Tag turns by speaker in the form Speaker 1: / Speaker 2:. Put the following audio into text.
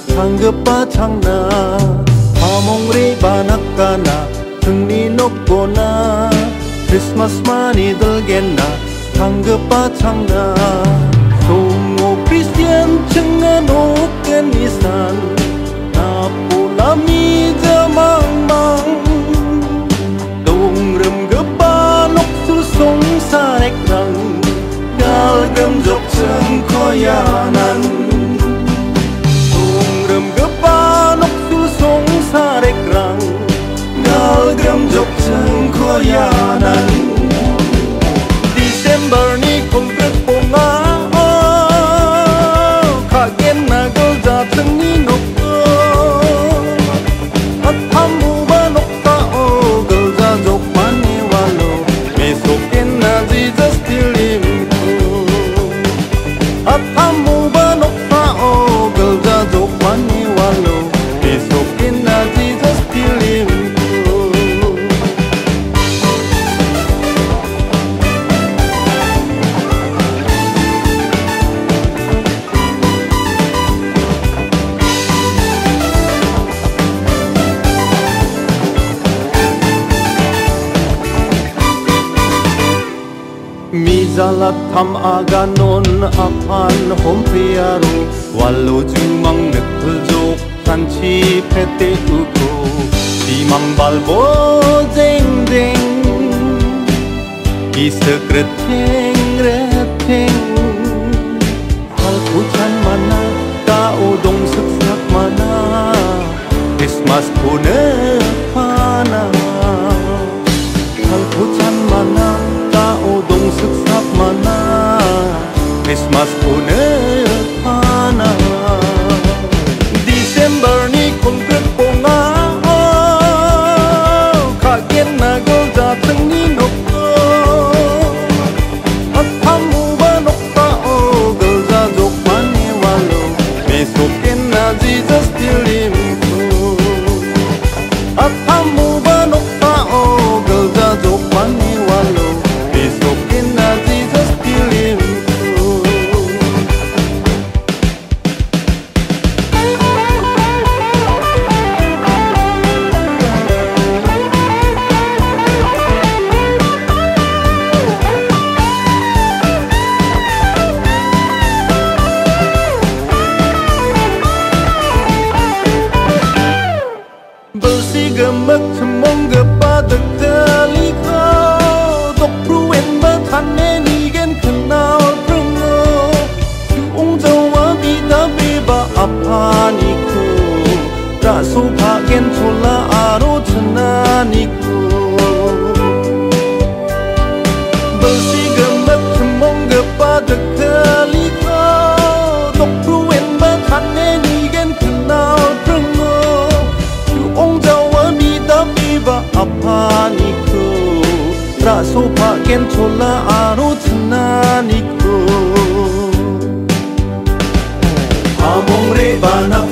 Speaker 1: Tanggepa changna Pamongri banakana Tungni nokona Christmas mani dalgena Tanggepa changna Songo Christian chenga noken isan Napulami jamang mang Dong rem gepa nok sul song sarek rang Gal gem jok cheng koyanan Sarek rang gal gram jok cheng koyanan December ni konkret ponga kagen nagal ja cheng ni nok athamu ba nok ta o gal ja jok mani walo mesoken na Jesus tilim athamu ba nok ta o gal ja jok mani walo mesoken Jesus still Mizalat tham aganon apan hompriaro wallo jumang nekpul Sanchi pete uko Dimang balbo jeng jeng Isa kreteng reteng Hal hujan mana Ka odong seksak mana Christmas kune pana Hal hujan mana Ka odong seksak mana Christmas kune pana December ni konkret ponga kagen nagal ja cheng ni nok athamu ba nok ta o gal ja jok mani walo mesoken na Jesus tilim athamu ba nok ta o gal ja jok mani walo mesoken na Jesus tilim Gemek semong gepa dekali kau Dok pruen bertane nigen kenal prengo Ung jawa bida beba apa niku Rasu pagen chola aro chena niku Bersih gemek semong gepa dekali kau Dok pruen bertane nigen kenal prengo Ung jawa Biba apa niku Raso paken chola aro chena niku Among re banak